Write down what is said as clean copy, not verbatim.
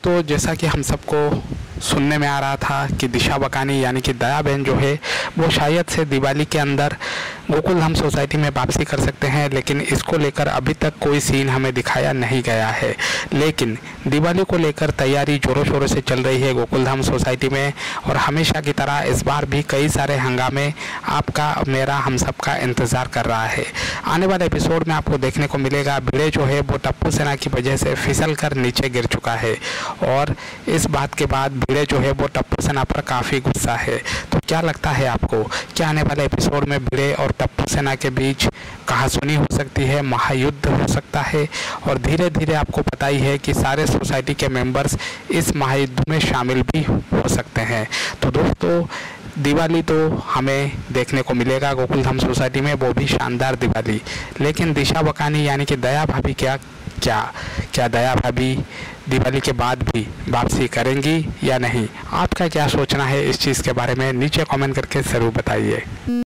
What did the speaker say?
दोस्तों, जैसा कि हम सबको सुनने में आ रहा था कि दिशा बकानी यानी कि दया बहन जो है वो शायद से दिवाली के अंदर गोकुल धाम सोसाइटी में वापसी कर सकते हैं, लेकिन इसको लेकर अभी तक कोई सीन हमें दिखाया नहीं गया है। लेकिन दिवाली को लेकर तैयारी ज़ोरों शोरों से चल रही है गोकुल धाम सोसाइटी में, और हमेशा की तरह इस बार भी कई सारे हंगामे आपका मेरा हम सब का इंतज़ार कर रहा है। आने वाले एपिसोड में आपको देखने को मिलेगा भिड़े जो है वो टप्पू सेना की वजह से फिसल कर नीचे गिर चुका है, और इस बात के बाद भिड़े जो है वो टप्पू सेना पर काफ़ी गुस्सा है। तो क्या लगता है आपको, क्या आने वाले एपिसोड में भिड़े और टप्पू सेना के बीच कहासुनी हो सकती है, महायुद्ध हो सकता है? और धीरे धीरे आपको पता ही है कि सारे सोसाइटी के मेंबर्स इस महायुद्ध में शामिल भी हो सकते हैं। तो दोस्तों, दिवाली तो हमें देखने को मिलेगा गोकुल धाम सोसाइटी में, वो भी शानदार दिवाली। लेकिन दिशा बकानी यानी कि दया भाभी क्या दया भाभी दिवाली के बाद भी वापसी करेंगी या नहीं? आपका क्या सोचना है इस चीज़ के बारे में? नीचे कमेंट करके ज़रूर बताइए।